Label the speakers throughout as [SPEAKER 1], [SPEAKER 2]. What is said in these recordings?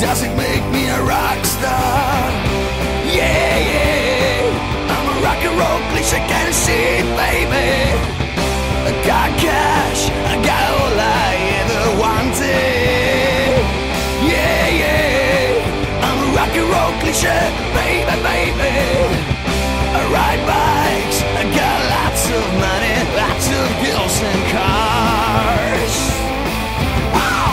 [SPEAKER 1] doesn't make me a rock star. Yeah, yeah, I'm a rock and roll cliche kind of shit, baby. I got cash, I got all I ever wanted. Yeah, yeah, I'm a rock and roll cliche, baby, baby. I ride bikes, I got lots of money, lots of girls and cars. Wow!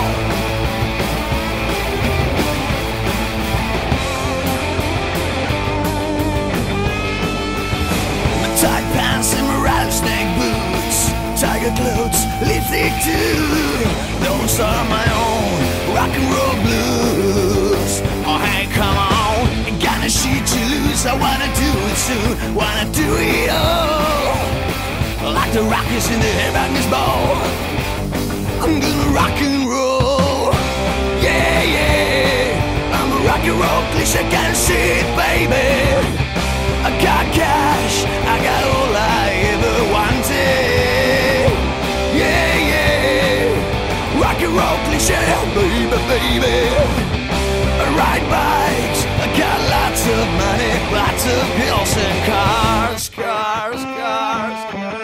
[SPEAKER 1] My tight pants and my rattlesnake boots, tiger clothes, lipstick too. Those are my own rock and roll blues. Oh hey, come on, ain't got no shit to lose. I wanna do it soon, wanna do it all. Like the rockers in the headbangers ball, I'm gonna rock and roll. Yeah, yeah, I'm a rock and roll cliche kind of shit, baby. I got cash, I got all I ever wanted. Yeah, yeah, rock and roll cliche, baby, baby. I ride bikes, I got lots of money, lots of pills and cars, cars, cars, cars.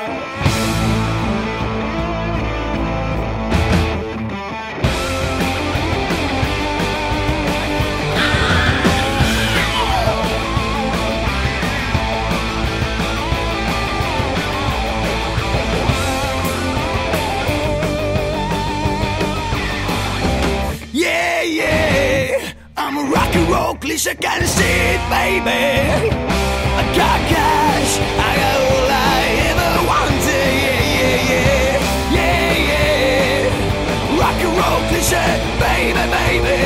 [SPEAKER 1] Yeah, yeah, I'm a rock and roll cliche kind of shit, baby. I got cash, I got all I ever wanted. Yeah, yeah, yeah, yeah, yeah. Rock and roll cliche, baby, baby.